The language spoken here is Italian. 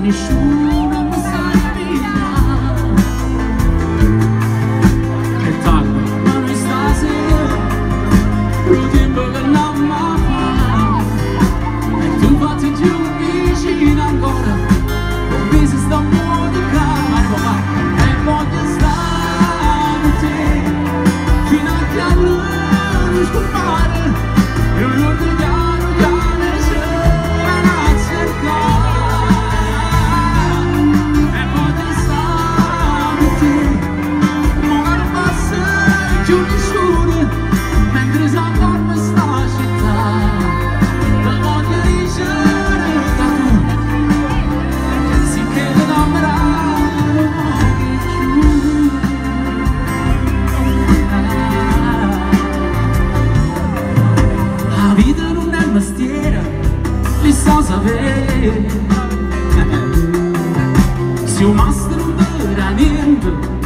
nessuno mi sentirà. Che tardi, ma noi stasera il tempo che non mi fa, e tu fatti giù vicino ancora, con me si sta modificando, e voglio stare con te fino a che allora scompare, e non ti chiaro chiaro c'è una cercare, e voglio stare con te, magari passa giù nessuno, mentre si dorme sta città, la voglio ricevere da tu, si chiede da mirare più. La vita non è un mestiere, li so sapere, se un mastro non dura niente,